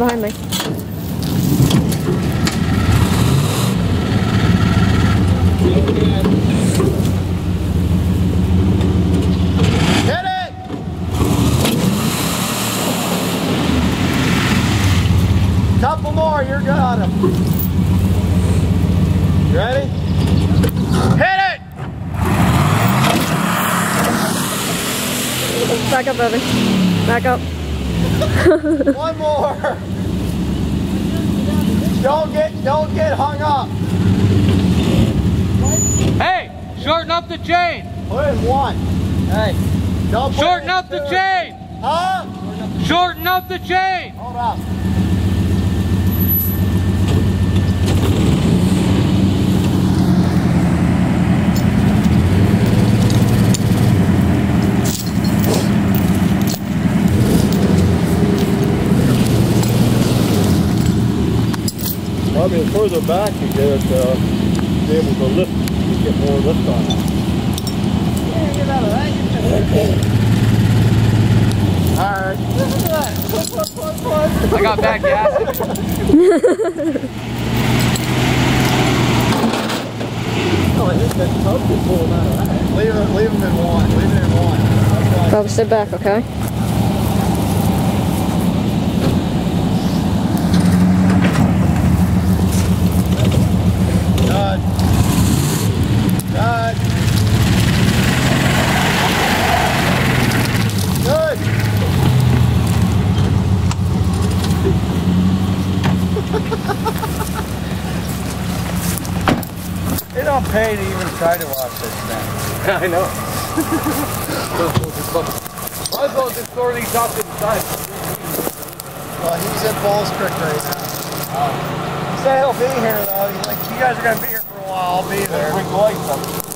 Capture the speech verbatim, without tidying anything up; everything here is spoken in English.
behind me. Hit it! Couple more, you're good on him. You ready? Hit it! Back up, Evan. Back up. One more. Don't get, don't get hung up. Hey, shorten up the chain. Put in one. Hey, don't put Shorten in up two. the chain. Huh? Shorten up the chain. Hold up. Probably the further back you get it, uh, be able to lift, you get more lift on it. Yeah, get out of that. Alright. Look at that. Push, push, push, push. I got back gas. Oh, I think that tub could pull them out of that. Leave it, leave them in one. Leave it in one. That's Bob, sit back, okay? Good. Good. Good. They don't pay to even try to watch this thing. I know. Might as well just throw these off to the side. Well, he's at Balls Creek right now. Um, he said he'll be here though. He's like, you guys are gonna be here for a while. I'll be there. Bring the lights up.